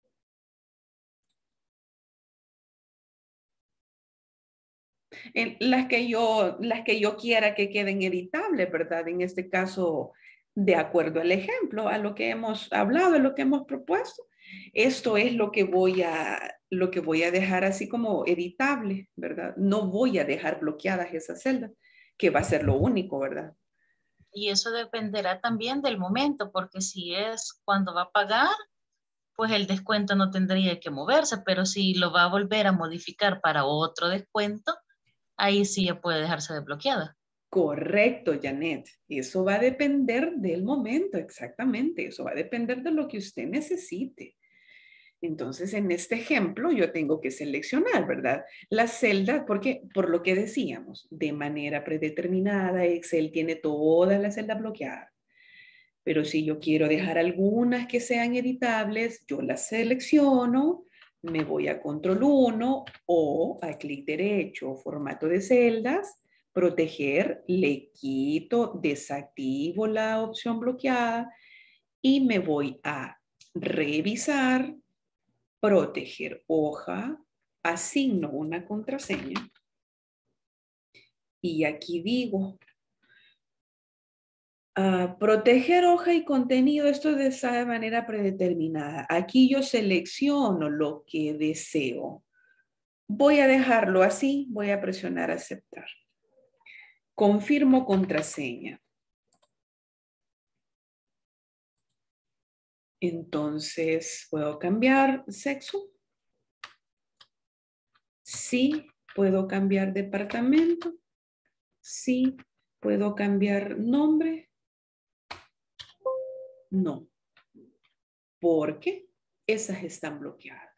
En las que yo, las que yo quiera que queden editables, ¿verdad? En este caso, de acuerdo al ejemplo, a lo que hemos hablado, a lo que hemos propuesto, esto es lo que voy a, lo que voy a dejar así como editable, ¿verdad? No voy a dejar bloqueadas esas celdas, que va a ser lo único, ¿verdad? Y eso dependerá también del momento, porque si es cuando va a pagar, pues el descuento no tendría que moverse, pero si lo va a volver a modificar para otro descuento, ahí sí ya puede dejarse desbloqueada. Correcto, Janet. Eso va a depender del momento, exactamente. Eso va a depender de lo que usted necesite. Entonces, en este ejemplo, yo tengo que seleccionar, ¿verdad? La celda, porque por lo que decíamos, de manera predeterminada, Excel tiene todas las celdas bloqueadas. Pero si yo quiero dejar algunas que sean editables, yo las selecciono, me voy a control uno o a clic derecho, formato de celdas, proteger, le quito, desactivo la opción bloqueada y me voy a revisar, proteger hoja, asigno una contraseña y aquí digo, uh, proteger hoja y contenido, esto de esa manera predeterminada. Aquí yo selecciono lo que deseo. Voy a dejarlo así, voy a presionar aceptar. Confirmo contraseña. Entonces, ¿puedo cambiar sexo? Sí. ¿Puedo cambiar departamento? Sí. ¿Puedo cambiar nombre? No, porque esas están bloqueadas.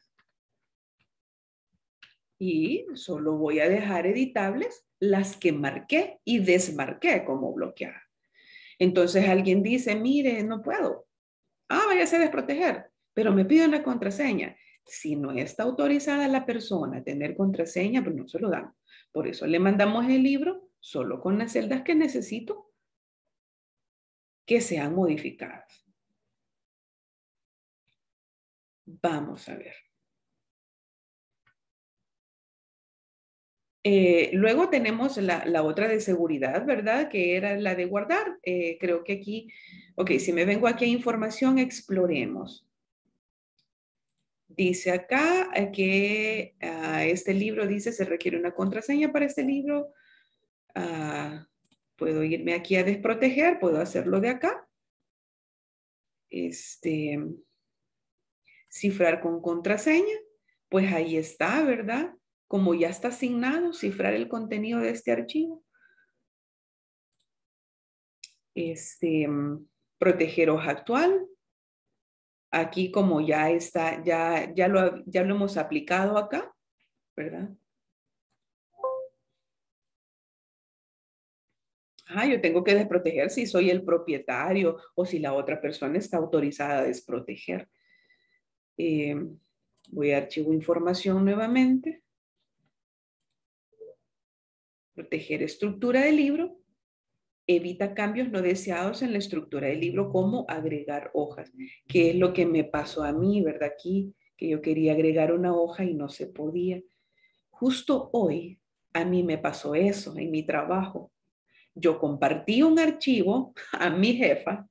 Y solo voy a dejar editables las que marqué y desmarqué como bloqueadas. Entonces alguien dice, mire, no puedo. Ah, váyase a desproteger, pero me piden la contraseña. Si no está autorizada la persona a tener contraseña, pues no se lo damos. Por eso le mandamos el libro solo con las celdas que necesito que sean modificadas. Vamos a ver. Eh, luego tenemos la, la otra de seguridad, ¿verdad? Que era la de guardar. Eh, creo que aquí, ok, si me vengo aquí a información, exploremos. Dice acá que uh, este libro dice se requiere una contraseña para este libro. Uh, puedo irme aquí a desproteger, puedo hacerlo de acá. Este, cifrar con contraseña, pues ahí está, ¿verdad? Como ya está asignado, cifrar el contenido de este archivo. Este, proteger hoja actual. Aquí como ya está, ya, ya, lo, ya lo hemos aplicado acá, ¿verdad? Ah, yo tengo que desproteger si soy el propietario o si la otra persona está autorizada a desproteger. Eh, voy a archivo información nuevamente. Proteger estructura del libro. Evita cambios no deseados en la estructura del libro, como agregar hojas, que es lo que me pasó a mí, ¿verdad? Aquí, que yo quería agregar una hoja y no se podía. Justo hoy, a mí me pasó eso en mi trabajo. Yo compartí un archivo a mi jefa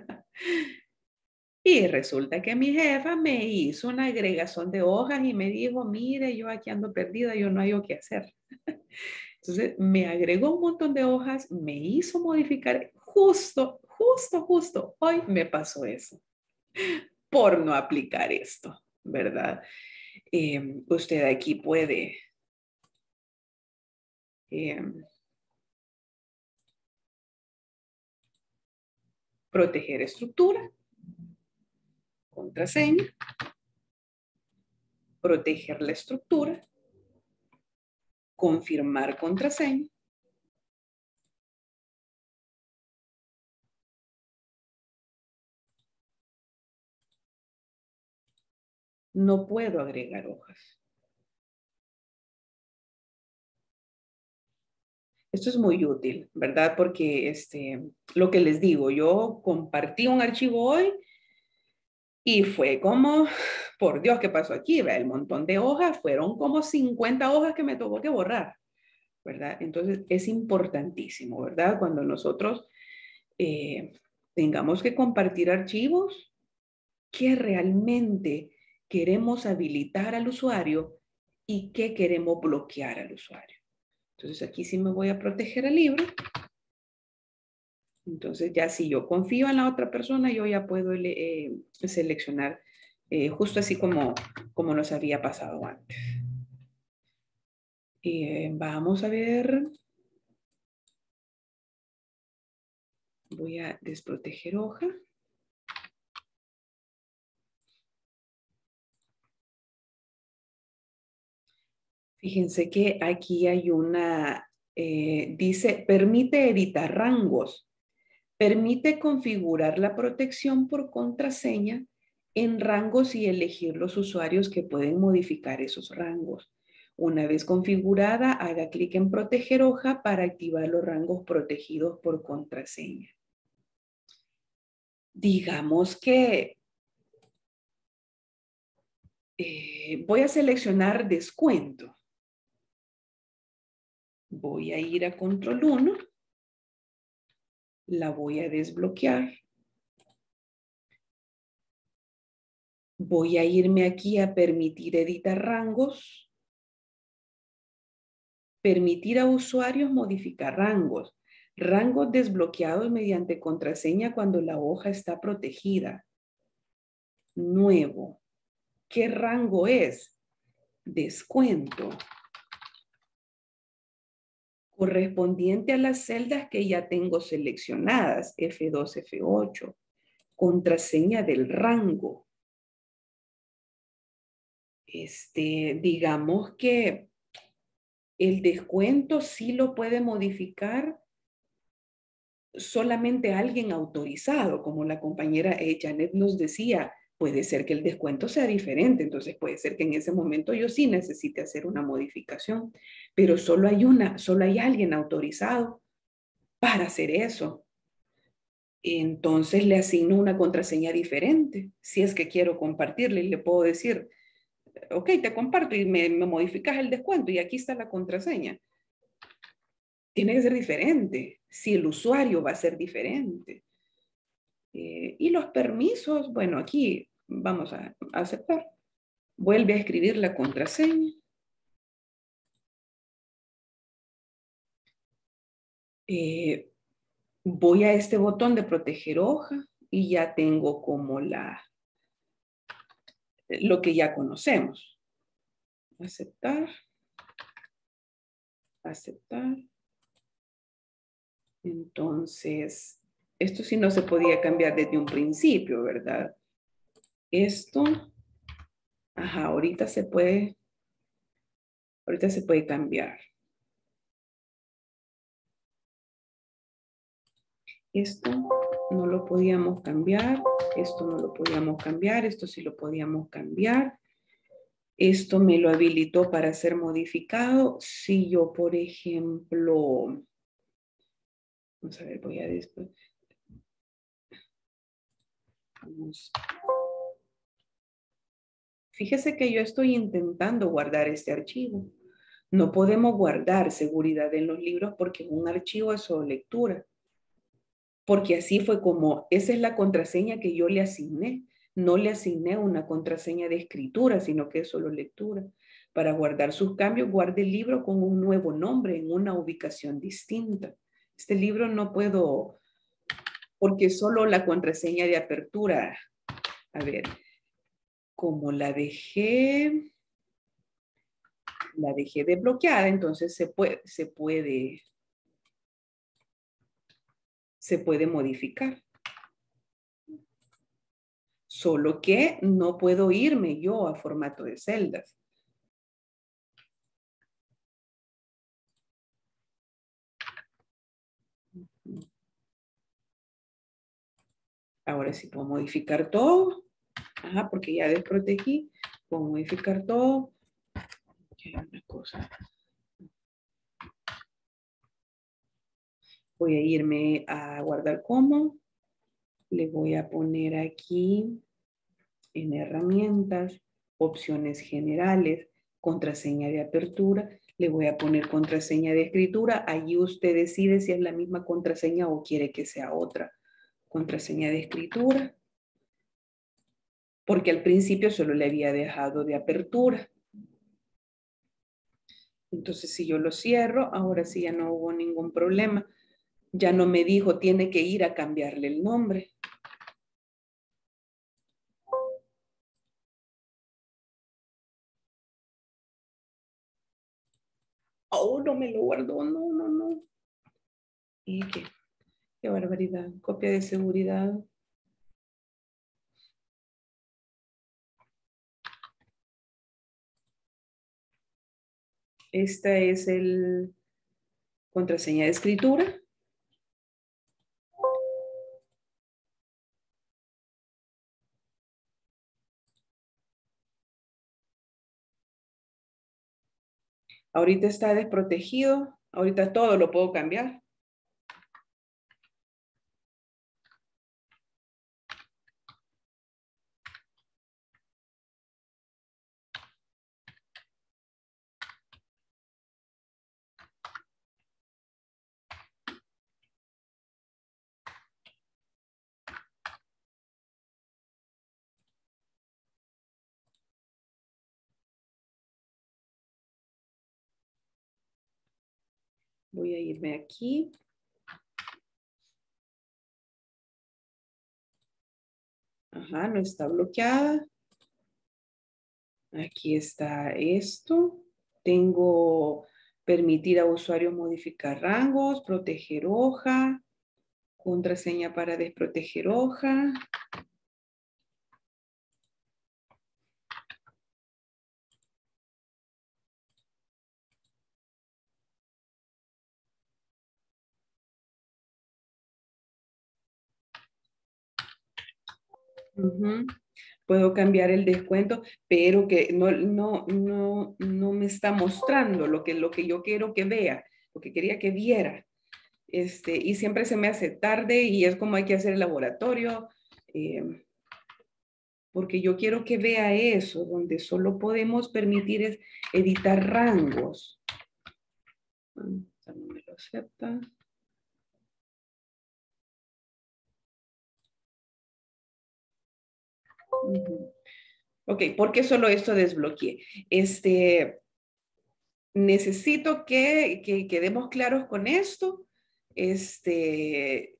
y resulta que mi jefa me hizo una agregación de hojas y me dijo, mire, yo aquí ando perdida, yo no hay qué hacer. Entonces me agregó un montón de hojas, me hizo modificar, justo, justo, justo, hoy me pasó eso, por no aplicar esto, ¿verdad? Eh, usted aquí puede eh, proteger estructura, contraseña, proteger la estructura, confirmar contraseña, no puedo agregar hojas. Esto es muy útil, ¿verdad? Porque este, lo que les digo, yo compartí un archivo hoy y fue como, por Dios, ¿qué pasó aquí? ¿Ve? El montón de hojas, fueron como cincuenta hojas que me tuvo que borrar, ¿verdad? Entonces es importantísimo, ¿verdad? Cuando nosotros eh, tengamos que compartir archivos, ¿qué realmente queremos habilitar al usuario y qué queremos bloquear al usuario? Entonces aquí sí me voy a proteger el libro. Entonces ya si yo confío en la otra persona, yo ya puedo eh, seleccionar eh, justo así como, como nos había pasado antes. Eh, vamos a ver. Voy a desproteger hoja. Fíjense que aquí hay una, eh, dice, permite editar rangos. Permite configurar la protección por contraseña en rangos y elegir los usuarios que pueden modificar esos rangos. Una vez configurada, haga clic en proteger hoja para activar los rangos protegidos por contraseña. Digamos que eh, voy a seleccionar descuento. Voy a ir a control uno. La voy a desbloquear. Voy a irme aquí a permitir editar rangos. Permitir a usuarios modificar rangos. Rangos desbloqueados mediante contraseña cuando la hoja está protegida. Nuevo. ¿Qué rango es? Descuento. Correspondiente a las celdas que ya tengo seleccionadas. F dos, F ocho. contraseña del rango. Este, digamos que el descuento sí lo puede modificar solamente alguien autorizado, como la compañera eh, Janet nos decía. Puede ser que el descuento sea diferente, entonces puede ser que en ese momento yo sí necesite hacer una modificación, pero solo hay una, solo hay alguien autorizado para hacer eso. Entonces le asigno una contraseña diferente. Si es que quiero compartirle, le puedo decir, ok, te comparto y me, me modificas el descuento y aquí está la contraseña. Tiene que ser diferente, si el usuario va a ser diferente. Eh, y los permisos, bueno, aquí vamos a, a aceptar. Vuelve a escribir la contraseña. Eh, voy a este botón de proteger hoja y ya tengo como la, lo que ya conocemos. Aceptar. Aceptar. Entonces, esto sí no se podía cambiar desde un principio, ¿verdad? Esto, ajá, ahorita se puede, ahorita se puede cambiar. Esto no lo podíamos cambiar, esto no lo podíamos cambiar, esto sí lo podíamos cambiar. Esto me lo habilitó para ser modificado. Si yo, por ejemplo, vamos a ver, voy a después. Vamos. Fíjese que yo estoy intentando guardar este archivo. No podemos guardar seguridad en los libros porque un archivo es solo lectura. Porque así fue como, esa es la contraseña que yo le asigné. No le asigné una contraseña de escritura, sino que es solo lectura. Para guardar sus cambios, guarde el libro con un nuevo nombre en una ubicación distinta. Este libro no puedo, porque solo la contraseña de apertura. A ver, como la dejé, la dejé desbloqueada, entonces se puede, se puede, se puede modificar. Solo que no puedo irme yo a formato de celdas. Ahora sí puedo modificar todo. Ajá, porque ya desprotegí. Puedo modificar todo. Aquí hay una cosa. Voy a irme a guardar como. Le voy a poner aquí en herramientas, opciones generales, contraseña de apertura. Le voy a poner contraseña de escritura. Allí usted decide si es la misma contraseña o quiere que sea otra. Contraseña de escritura. Porque al principio solo le había dejado de apertura. Entonces, si yo lo cierro, ahora sí ya no hubo ningún problema. Ya no me dijo, tiene que ir a cambiarle el nombre. Oh, no me lo guardó, no, no, no. ¿Y qué? Qué barbaridad. Copia de seguridad. Esta es el contraseña de escritura. Ahorita está desprotegido. Ahorita todo lo puedo cambiar. Voy a irme aquí. Ajá, no está bloqueada. Aquí está esto. Tengo permitir a usuarios modificar rangos, proteger hoja, contraseña para desproteger hoja. Uh-huh. Puedo cambiar el descuento, pero que no, no, no, no me está mostrando lo que, lo que yo quiero que vea, lo que quería que viera. Este, y siempre se me hace tarde y es como hay que hacer el laboratorio, eh, porque yo quiero que vea eso, donde solo podemos permitir es editar rangos. No me lo acepta. Uh-huh. Ok, ¿por qué solo esto desbloqueé? Este, necesito que, que quedemos claros con esto. Este,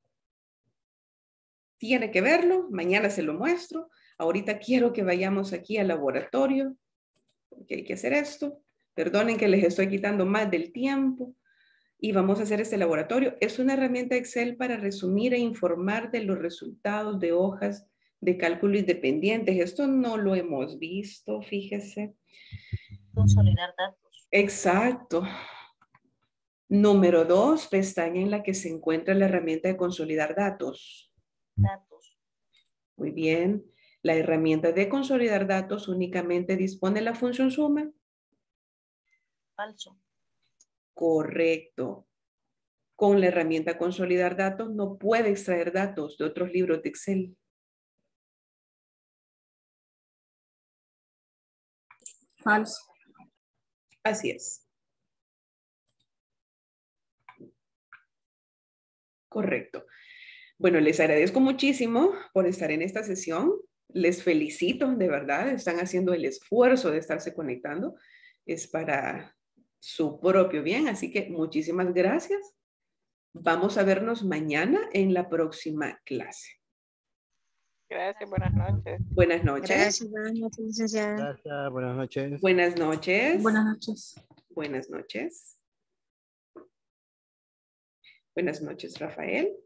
tiene que verlo, mañana se lo muestro. Ahorita quiero que vayamos aquí al laboratorio, porque hay que hacer esto. Perdonen que les estoy quitando más del tiempo. Y vamos a hacer este laboratorio. Es una herramienta Excel para resumir e informar de los resultados de hojas de cálculo independientes. Esto no lo hemos visto, fíjese. Consolidar datos. Exacto. Número dos, pestaña en la que se encuentra la herramienta de consolidar datos. Datos. Muy bien. La herramienta de consolidar datos únicamente dispone de la función suma. Falso. Correcto. Con la herramienta consolidar datos no puede extraer datos de otros libros de Excel. Falso. Así es. Correcto. Bueno, les agradezco muchísimo por estar en esta sesión. Les felicito, de verdad. Están haciendo el esfuerzo de estarse conectando. Es para su propio bien. Así que muchísimas gracias. Vamos a vernos mañana en la próxima clase. Gracias, buenas noches. Buenas noches. Gracias, buenas noches, licenciada. Gracias, buenas noches. Buenas noches. Buenas noches. Buenas noches. Buenas noches, Rafael.